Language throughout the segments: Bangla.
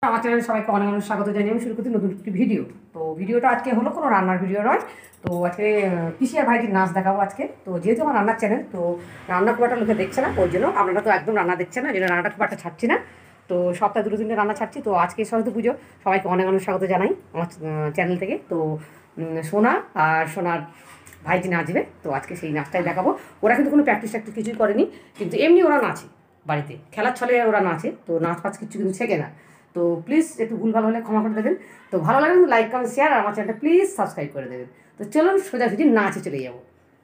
আমার চ্যানেলে সবাইকে অনেক অনেক স্বাগত জানিয়ে আমি শুরু করছি নতুন একটি ভিডিও। তো ভিডিওটা আজকে হলো কোনো রান্নার ভিডিও নয়। তো আজকে পিসি আর ভাইটির নাচ দেখাবো আজকে। তো যেহেতু আমার রান্নার চ্যানেল, তো রান্না খুব একটা লোকে দেখছে না, ওই জন্য আপনারা তো একদম রান্না দেখছেন না, যেন রান্নাটা খুব একটা ছাড়ছি না। তো সপ্তাহে দুটো দিনে রান্না ছাড়ছি। তো আজকে সরস্বতী পুজো, সবাইকে অনেক অনেক স্বাগত জানাই আমার চ্যানেল থেকে। তো সোনা আর সোনার ভাইটি নাচবে, তো আজকে সেই নাচটাই দেখাবো। ওরা কিন্তু কোনো প্র্যাকটিস ট্যাকটিস কিছুই করেনি, কিন্তু এমনি ওরা নাচে, বাড়িতে খেলার ছলে ওরা নাচে। তো নাচ ফাচ কিছু কিন্তু শেখে না। তো প্লিজ একটু ভুলভাল হলে ক্ষমা করে দেবেন। তো ভালো লাগে কিন্তু লাইক কমেন্ট শেয়ার আর আমার চ্যানেলটা প্লিজ সাবস্ক্রাইব করে দেবেন। তো চলুন সোজাসুজি নাচে চলে যাবো।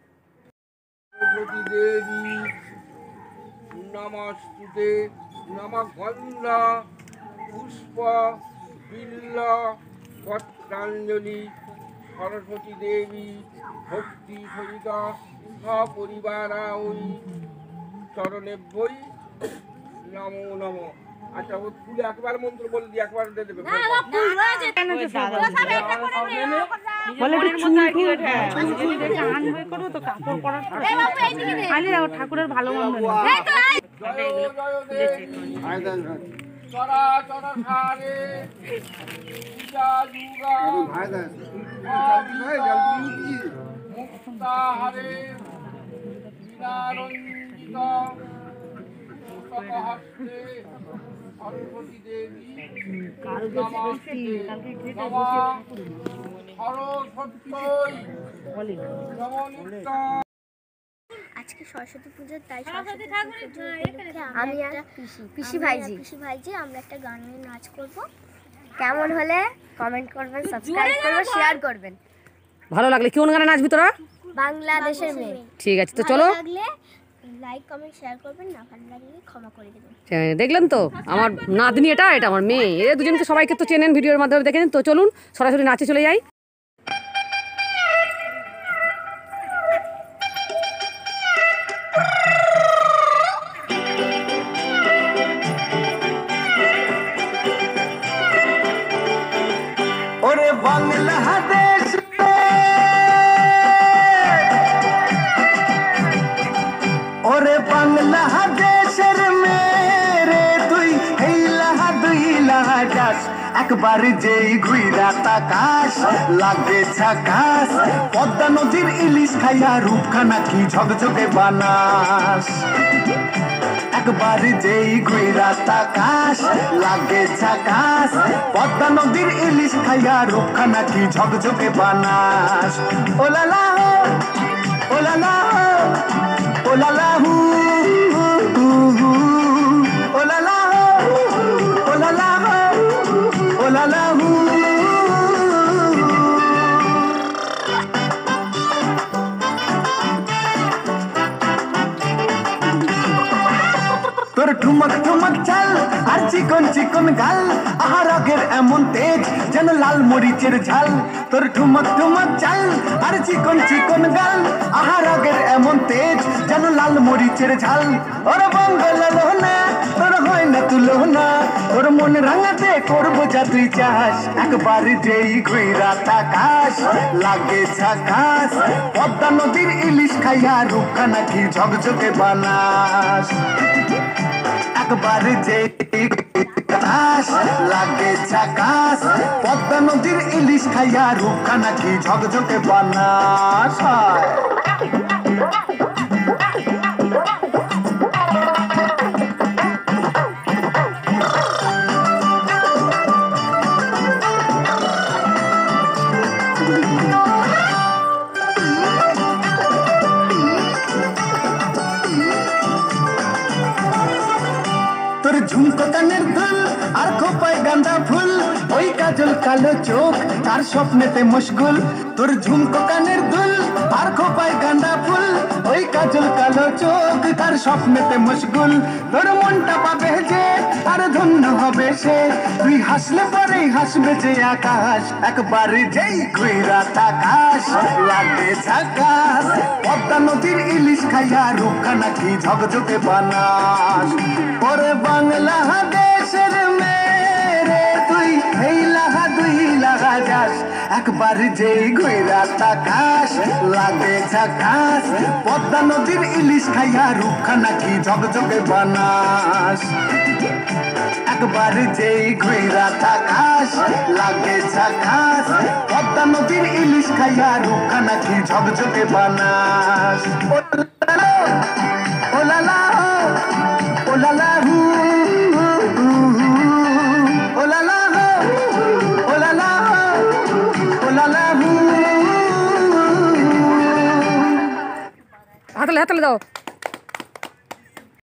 নমস্তুতে নমগন্ধা পুষ্প বিল্ল পত্রাঞ্জলি সরস্বতী দেবী ভক্তি সহিত সপরিবারা ওই চরণে বই নমো নমঃ। আচ্ছা, ও তুলে একবার মন্ত্র বলে দিয়ে একবার দিয়ে দেবে। ঠাকুরের ভালো মন্দ মুক্তাহারে বিনারঞ্জিত হস্তে সরস্বতী দেবী আজকে সরস্বতী পুজোর, তাই আমি আর পিসি ভাইজি আমরা একটা গান নিয়ে নাচ করব। কেমন হলে কমেন্ট করবেন, সাবস্ক্রাইব করবেন, শেয়ার করবেন। ভালো লাগলে কোন গানে নাচবি তোরা? বাংলাদেশের মেয়ে। ঠিক আছে, তো চলো। লাইক কমেন্ট শেয়ার করবেন, না ভালো লাগলে ক্ষমা করে দেবেন। দেখলেন তো আমার নাতনি, এটা আমার মেয়ে, এদের দুজনকে সবাইকে তো চেনেন, ভিডিওর মাধ্যমে দেখেন। তো চলুন সরাসরি নাচে চলে যাই। ওরে বাংলাদেশ, ওরে বাংলাদেশের মেরে তুই দুই লাহাস, একবার যেই ঘুইরা তাকাস লাগে ঝাকাস, পদ্মা নদীর ইলিশ খাইয়া রূপখানা কি ঝকঝকে বানাস। একবার যেই ঘুইরা তাকাস লাগে ঝাকাস, পদ্মা নদীর ইলিশ খাইয়া রূপখানা কি ঝকঝকে বানাস। ওলালা ওলালা ওলালা হু ওলালা ওলালা ওলালা হু। তোর ঠুমক ঠুমক চাল আর চিকন চিকন গাল, আহার আগের এমন তেজ যেন লাল মরিচের ঝাল। তোর ঠুমক ঠুমক চাল আর চিকন চিকন গাল, আহার আগের এমন তেজ যেন লাল মরিচের ঝাল। ওর বঙ্গল লোনা তোর হয় না তুলো না, তোর মন রাঙাতে করবো যা তুই চাস, একবার যেই ঘুইরা তাকাস লাগে ঝাকাস, পদ্মা নদীর ইলিশ খাইয়া রূপখানা কি ঝকঝকে বানাস। একবার যে লাগে ঝাকাস, পদ্মা নদীর ইলিশ খাইয়া রূপখানা কি ঝকঝকে বানাস। তোর ঝুমকো কানের দুল আর খোপায় গাঁদা ফুল, ওই কাজল কালো চোখ তার স্বপ্নেতে মশগুল। তোর ঝুমকো কানের দুল আর খোপায় গাঁদা ফুল, ওই কাজল কালো চোখ তার স্বপ্নেতে মশগুল। তোর মনটা পাবে যে আর ধন্য হবে সে, তুই হাসলে পরেই হাসবে যে আকাশ, একবার যেই ঘুইরা তাকাস লাগে ঝাকাস, পদ্মা নদীর ইলিশ খাইয়া রূপখানা কি ঝকঝকে বানাস। ওরে বাংলাদেশের মেরে তুই দুই লাগা যাস, একবার যেই ঘুইরা তাকাস লাগে ঝাকাস, পদ্মা নদীর ইলিশ খাইয়া রূপখানা কি ঝকঝকে বানাস। একবার যেই ঘুইরা তাকাস লাগে ঝাকাস পদ্মা নদীর ইলিশ খাইয়া রুখা নাকি ঝকঝকে বানাস ও লালা ও লালা হু ও লালা ও লালা ও লালা হু হাতলে হাতলে দাও